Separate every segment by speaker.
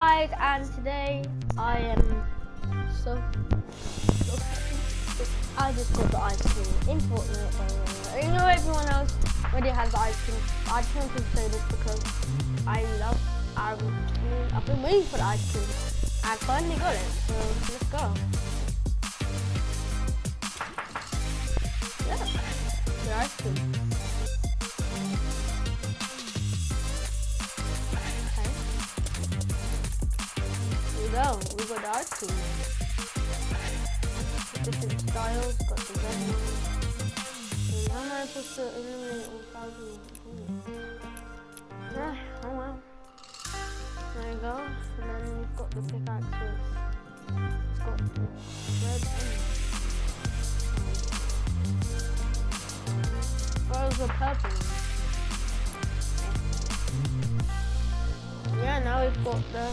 Speaker 1: Guys, and today I am so happy. I just got the ice cream in Fortnite, by the way. You know everyone else already has the ice cream. I just wanted to say this because I've been waiting for the ice cream. I finally got it, so let's go. Yeah, the ice cream. We got the ice cream. Different styles, got the red one. And how am I supposed to eliminate all thousands? Yeah, oh well. There you go. And then we've got the pickaxes. It's got the red and those are purple. Yeah, now we've got the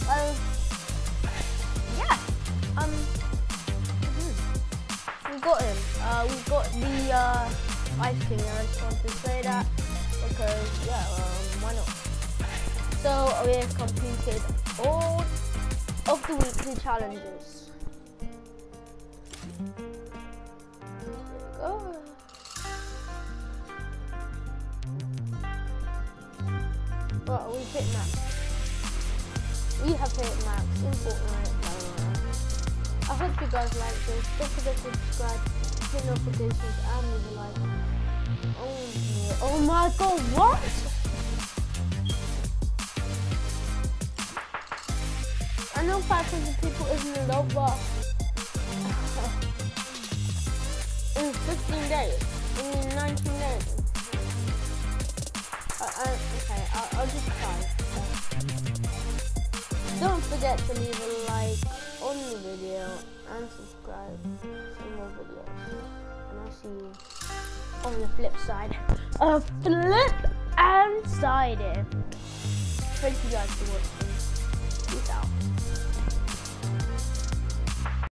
Speaker 1: we got him. We got the ice cream. I just want to say that because why not? So we have completed all of the weekly challenges. There we go. Well, we hit max. We have hit max in Fortnite. I hope you guys like this. Don't forget to subscribe, hit notifications, and leave a like. Oh my god, what? I know 500 people isn't a lot, but in 15 days, in 19 days. Okay, I'll just try. Don't forget to leave a like on the video and subscribe for more videos. And I'll see you on the flip side. Flip and side it. Thank you guys for watching. Peace out.